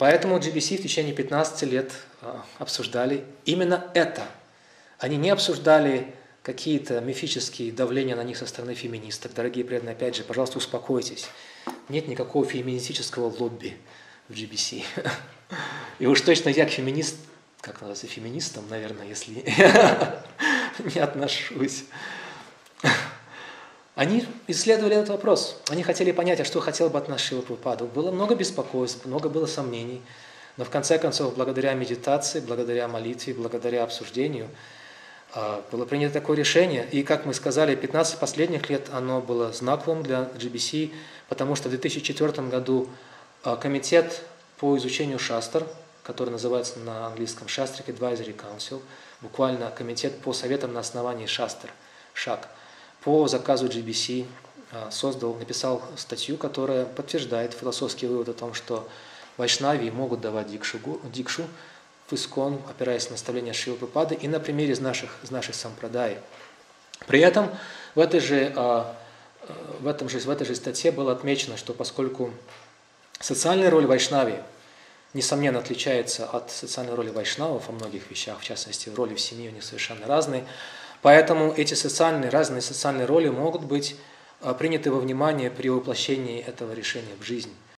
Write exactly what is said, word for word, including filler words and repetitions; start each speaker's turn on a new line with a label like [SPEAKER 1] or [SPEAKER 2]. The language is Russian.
[SPEAKER 1] Поэтому джи би си в течение пятнадцати лет обсуждали именно это. Они не обсуждали какие-то мифические давления на них со стороны феминисток. Дорогие преданные, опять же, пожалуйста, успокойтесь. Нет никакого феминистического лобби в джи би си. И уж точно я к феминист, как называется, феминистам, наверное, если не отношусь. Они исследовали этот вопрос. Они хотели понять, а что хотел бы от нас Шрила Прабхупада. Было много беспокойств, много было сомнений. Но в конце концов, благодаря медитации, благодаря молитве, благодаря обсуждению, было принято такое решение. И, как мы сказали, пятнадцать последних лет оно было знаковым для джи би си, потому что в две тысячи четвёртом году комитет по изучению шастр, который называется на английском Shastric Advisory Council, буквально комитет по советам на основании шастр, шаг, по заказу джи би си создал, написал статью, которая подтверждает философский вывод о том, что вайшнави могут давать дикшу, дикшу в искон, опираясь на наставления Шрилы Прабхупады и на примере из наших, из наших сампрадай. При этом в этой же, в этом же, в этой же статье было отмечено, что поскольку социальная роль вайшнави несомненно отличается от социальной роли вайшнавов во многих вещах, в частности, роли в семье у них совершенно разные, поэтому эти социальные, разные социальные роли могут быть приняты во внимание при воплощении этого решения в жизнь.